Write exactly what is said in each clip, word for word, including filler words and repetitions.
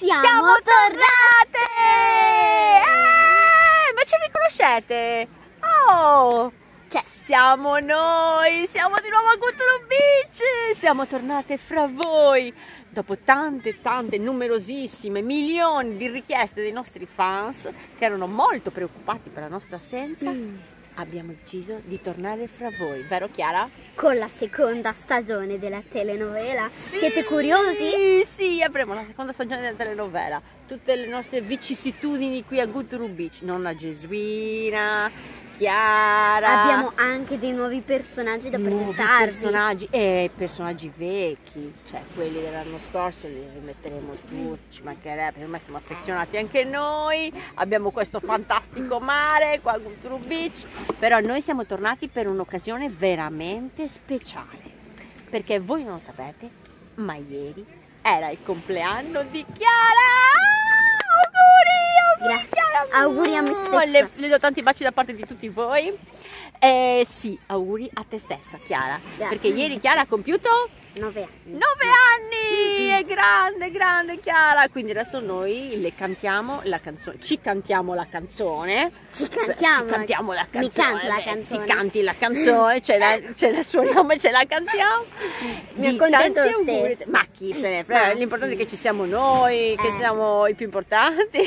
Siamo, Siamo tornate! Eh, ma ci riconoscete? Oh! Cioè, siamo noi! Siamo di nuovo a Guturo Beach! Siamo tornate fra voi! Dopo tante, tante, numerosissime, milioni di richieste dei nostri fans che erano molto preoccupati per la nostra assenza, mm. abbiamo deciso di tornare fra voi, vero Chiara? Con la seconda stagione della telenovela. Sì, siete curiosi? Sì, avremo la seconda stagione della telenovela. Tutte le nostre vicissitudini qui a Guturo Beach. Nonna Gesuina, Chiara. Abbiamo anche dei nuovi personaggi da nuovi presentarvi. personaggi e personaggi vecchi, cioè quelli dell'anno scorso li rimetteremo tutti, ci mancherebbe, ormai siamo affezionati anche noi, abbiamo questo fantastico mare qua a Guturo Beach, però noi siamo tornati per un'occasione veramente speciale, perché voi non sapete, ma ieri era il compleanno di Chiara! Auguri! Auguri, Chiara! Auguri a me stessa. Le, le do tanti baci da parte di tutti voi. Eh, sì, auguri a te stessa, Chiara. Grazie. Perché ieri Chiara ha compiuto nove anni. Nove anni! È grande, grande Chiara. Quindi adesso noi le cantiamo la canzone. Ci cantiamo la canzone. Ci cantiamo. Ci cantiamo la canzone. Mi canti la canzone. Ti canti la canzone, ce la, ce la suoniamo e ce la cantiamo. Mi accontento lo stesso. Ma chi se ne frega? L'importante sì. è che ci siamo noi, che eh. siamo i più importanti.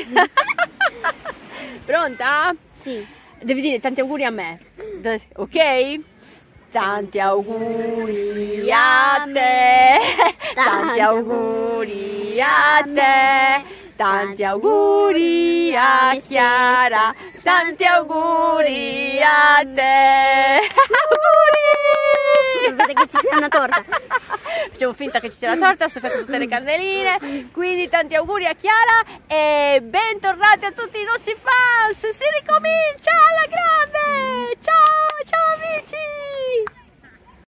Pronta? Sì. Devi dire tanti auguri a me, ok? Tanti auguri a te, tanti auguri a te, tanti auguri a Chiara, tanti auguri a te. Auguri! Sapete che ci sia una torta. Facciamo finta che ci sia la torta, soffiate tutte le candeline, quindi tanti auguri a Chiara e bentornati a tutti i nostri fans, si ricomincia!